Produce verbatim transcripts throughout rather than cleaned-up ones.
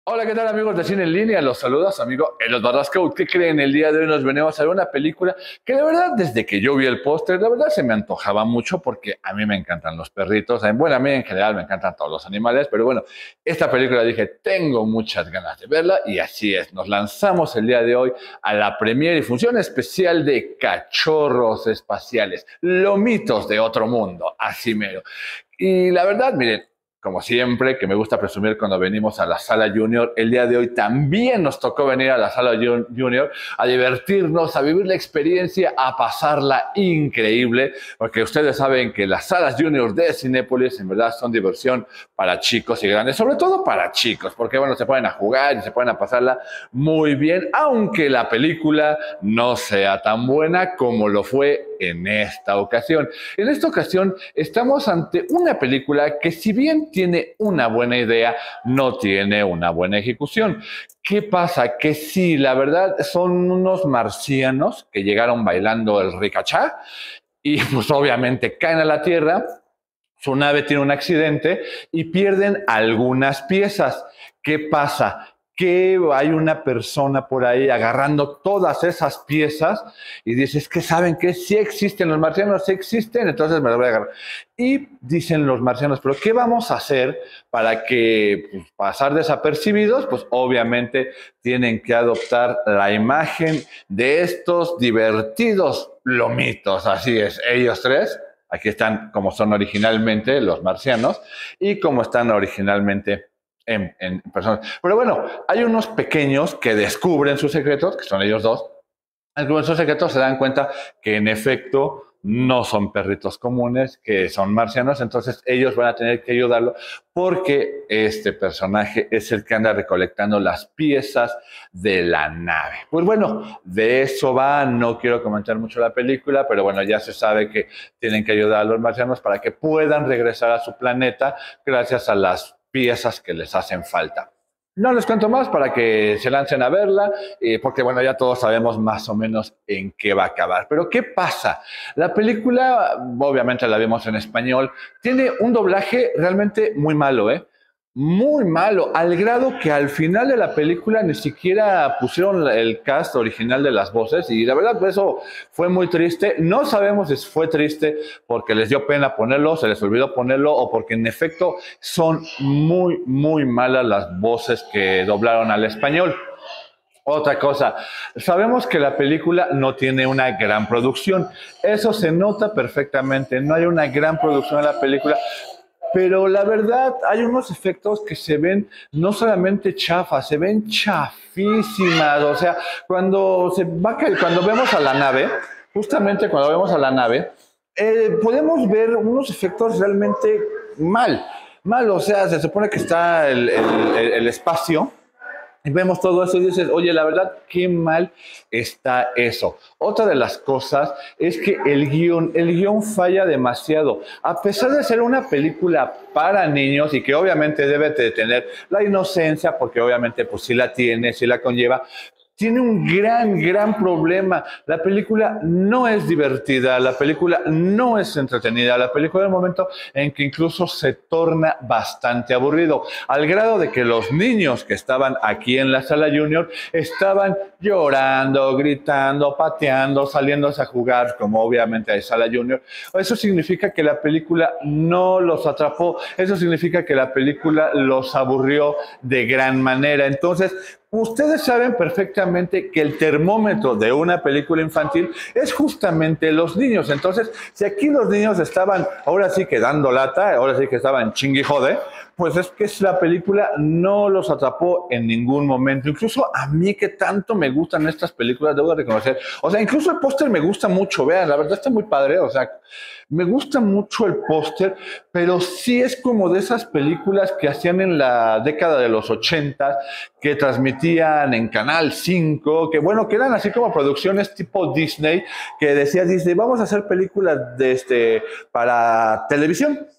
Hola, ¿qué tal amigos de Cine en Línea? Los saluda su amigo Elos Barrascout. ¿Qué creen? El día de hoy nos venimos a ver una película que la verdad, desde que yo vi el póster, la verdad se me antojaba mucho porque a mí me encantan los perritos. Bueno, a mí en general me encantan todos los animales, pero bueno, esta película dije, tengo muchas ganas de verla y así es. Nos lanzamos el día de hoy a la premiere y función especial de Cachorros Espaciales, Lomitos de Otro Mundo, así mero. Y la verdad, miren, como siempre, que me gusta presumir cuando venimos a la Sala Junior, el día de hoy también nos tocó venir a la Sala Junior a divertirnos, a vivir la experiencia, a pasarla increíble, porque ustedes saben que las salas Junior de Cinépolis en verdad son diversión para chicos y grandes, sobre todo para chicos, porque bueno, se pueden a jugar y se pueden a pasarla muy bien, aunque la película no sea tan buena como lo fue en esta ocasión. En esta ocasión estamos ante una película que, si bien tiene una buena idea, no tiene una buena ejecución. ¿Qué pasa? Que sí, la verdad son unos marcianos que llegaron bailando el ricachá y pues obviamente caen a la Tierra, su nave tiene un accidente y pierden algunas piezas. ¿Qué pasa? Que hay una persona por ahí agarrando todas esas piezas y dice, es que saben que sí existen los marcianos, sí existen, entonces me las voy a agarrar. Y dicen los marcianos, pero ¿qué vamos a hacer para que pues, pasar desapercibidos? Pues obviamente tienen que adoptar la imagen de estos divertidos lomitos, así es, ellos tres. Aquí están como son originalmente los marcianos y como están originalmente en, en personas. Pero bueno, hay unos pequeños que descubren sus secretos, que son ellos dos. Al descubrir sus secretos se dan cuenta que en efecto no son perritos comunes, que son marcianos, entonces ellos van a tener que ayudarlo porque este personaje es el que anda recolectando las piezas de la nave. Pues bueno, de eso va, no quiero comentar mucho la película, pero bueno, ya se sabe que tienen que ayudar a los marcianos para que puedan regresar a su planeta gracias a las piezas que les hacen falta. No les cuento más para que se lancen a verla, eh, porque bueno, ya todos sabemos más o menos en qué va a acabar. Pero ¿qué pasa? La película, obviamente la vimos en español, tiene un doblaje realmente muy malo, ¿eh? Muy malo, al grado que al final de la película ni siquiera pusieron el cast original de las voces y la verdad eso fue muy triste. No sabemos si fue triste porque les dio pena ponerlo, se les olvidó ponerlo o porque en efecto son muy, muy malas las voces que doblaron al español. Otra cosa, sabemos que la película no tiene una gran producción, eso se nota perfectamente, no hay una gran producción en la película, pero la verdad hay unos efectos que se ven no solamente chafas, se ven chafísimas, o sea, cuando, se va, cuando vemos a la nave, justamente cuando vemos a la nave, eh, podemos ver unos efectos realmente mal, mal, o sea, se supone que está el, el, el espacio, y vemos todo eso y dices, oye, la verdad, qué mal está eso. Otra de las cosas es que el guión, el guión falla demasiado. A pesar de ser una película para niños y que obviamente debe de tener la inocencia, porque obviamente pues sí la tiene, sí la conlleva, tiene un gran, gran problema. La película no es divertida, la película no es entretenida, la película es el momento en que incluso se torna bastante aburrido, al grado de que los niños que estaban aquí en la sala Junior estaban llorando, gritando, pateando, saliéndose a jugar, como obviamente hay sala Junior. Eso significa que la película no los atrapó, eso significa que la película los aburrió de gran manera. Entonces, ustedes saben perfectamente que el termómetro de una película infantil es justamente los niños. Entonces, si aquí los niños estaban ahora sí que dando lata, ahora sí que estaban chingui jode, pues es que la película no los atrapó en ningún momento. Incluso a mí que tanto me gustan estas películas, debo reconocer. O sea, incluso el póster me gusta mucho, vean, la verdad está muy padre. O sea, me gusta mucho el póster, pero sí es como de esas películas que hacían en la década de los ochenta, que transmitían en Canal cinco, que bueno, que eran así como producciones tipo Disney, que decía Disney, vamos a hacer películas de este, para televisión.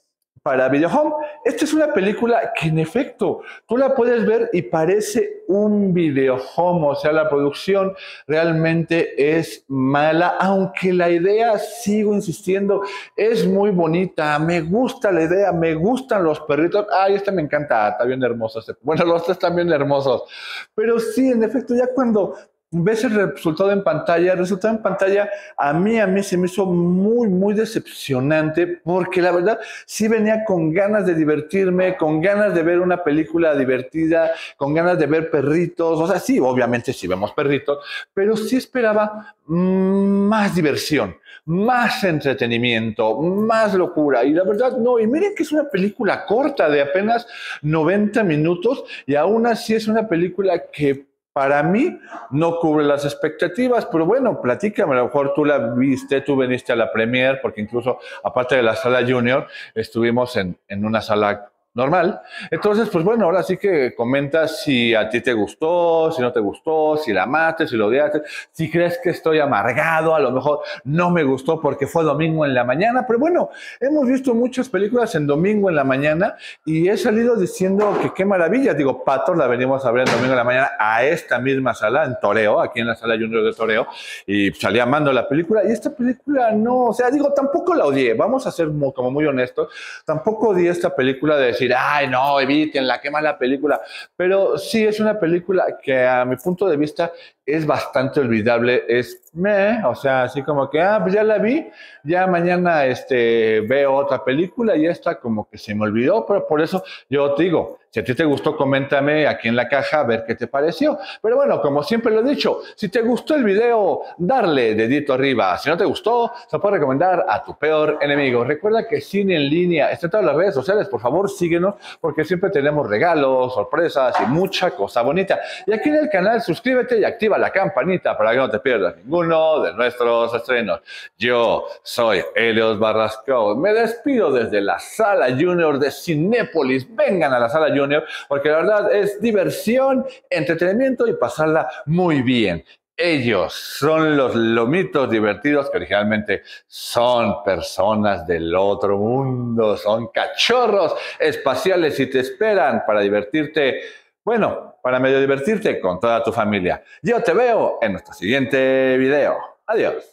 para Videohome. Esta es una película que en efecto tú la puedes ver y parece un Videohome, o sea, la producción realmente es mala, aunque la idea, sigo insistiendo, es muy bonita, me gusta la idea, me gustan los perritos. Ay, este me encanta, está bien hermoso. Bueno, los tres están bien hermosos, pero sí, en efecto, ya cuando ves el resultado en pantalla, el resultado en pantalla a mí, a mí se me hizo muy, muy decepcionante, porque la verdad sí venía con ganas de divertirme, con ganas de ver una película divertida, con ganas de ver perritos, o sea, sí, obviamente sí vemos perritos, pero sí esperaba mmm, más diversión, más entretenimiento, más locura, y la verdad no, y miren que es una película corta de apenas noventa minutos, y aún así es una película que para mí no cubre las expectativas, pero bueno, platícame, a lo mejor tú la viste, tú viniste a la premier, porque incluso aparte de la sala junior, estuvimos en, en una sala normal. Entonces, pues bueno, ahora sí que comenta si a ti te gustó, si no te gustó, si la amaste, si lo odiaste, si crees que estoy amargado, a lo mejor no me gustó porque fue domingo en la mañana, pero bueno, hemos visto muchas películas en domingo en la mañana y he salido diciendo que qué maravilla. Digo, Patos la venimos a ver el domingo en la mañana a esta misma sala, en Toreo, aquí en la sala junior de Toreo, y salí amando la película, y esta película no, o sea, digo, tampoco la odié, vamos a ser muy, como muy honestos, tampoco odié esta película de decir, ay, no, evítenla, qué mala película. Pero sí es una película que a mi punto de vista es bastante olvidable, es meh, o sea, así como que, ah, pues ya la vi, ya mañana este, veo otra película y esta como que se me olvidó, pero por eso yo te digo, si a ti te gustó, coméntame aquí en la caja a ver qué te pareció. Pero bueno, como siempre lo he dicho, si te gustó el video, darle dedito arriba. Si no te gustó, se puede recomendar a tu peor enemigo. Recuerda que Cine en Línea está en todas las redes sociales. Por favor, síguenos porque siempre tenemos regalos, sorpresas y mucha cosa bonita. Y aquí en el canal, suscríbete y activa la campanita para que no te pierdas ninguno de nuestros estrenos. Yo soy Helios Barrasco. Me despido desde la Sala Junior de Cinépolis. Vengan a la Sala Junior porque la verdad es diversión, entretenimiento y pasarla muy bien. Ellos son los lomitos divertidos que originalmente son personas del otro mundo, son cachorros espaciales y te esperan para divertirte, bueno, para medio divertirte con toda tu familia. Yo te veo en nuestro siguiente video. Adiós.